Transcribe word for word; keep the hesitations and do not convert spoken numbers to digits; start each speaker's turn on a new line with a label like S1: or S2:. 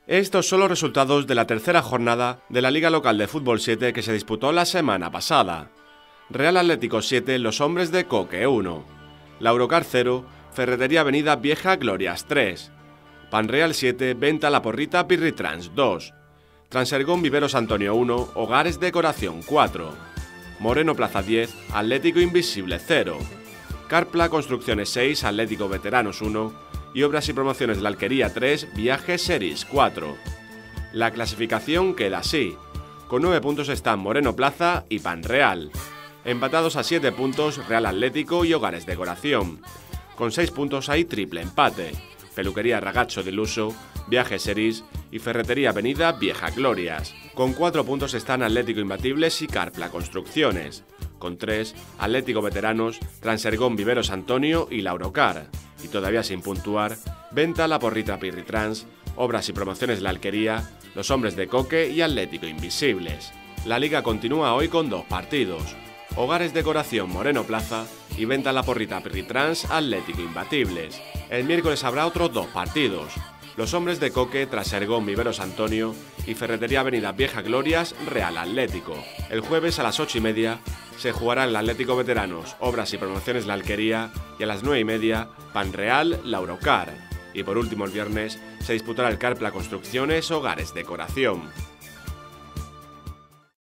S1: Estos son los resultados de la tercera jornada de la Liga Local de Fútbol siete que se disputó la semana pasada. Real Atlético siete, Los Hombres de Coque uno. Laurocar cero, Ferretería Avenida Vieja Glorias tres. Panreal siete, Venta La Porrita Pirritrans dos. Transergón Viveros Antonio uno, Hogares Decoración cuatro. Moreno Plaza diez, Atlético Invisible cero. Carpla Construcciones seis, Atlético Veteranos uno. Y Obras y Promociones de la Alquería tres, Viajes Series cuatro. La clasificación queda así. Con nueve puntos están Moreno Plaza y Panreal. Empatados a siete puntos Real Atlético y Hogares Decoración. Con seis puntos hay triple empate. Peluquería Ragazzo del Uso, Viajes Series y Ferretería Avenida Vieja Glorias. Con cuatro puntos están Atlético Imbatibles y Carpla Construcciones. Con tres, Atlético Veteranos, Transergón Viveros Antonio y Laurocar. Y todavía sin puntuar, Venta La Porrita Pirritrans, Obras y Promociones de la Alquería, Los Hombres de Coque y Atlético Invisibles. La liga continúa hoy con dos partidos. Hogares Decoración Moreno Plaza y Venta La Porrita Pirritrans Atlético Imbatibles. El miércoles habrá otros dos partidos. Los Hombres de Coque, Transergón Viveros Antonio y Ferretería Avenida Vieja Glorias Real Atlético. El jueves a las ocho y media se jugará el Atlético Veteranos, Obras y Promociones de la Alquería y a las nueve y media Panreal Laurocar. Y por último el viernes se disputará el Carpla Construcciones Hogares Decoración.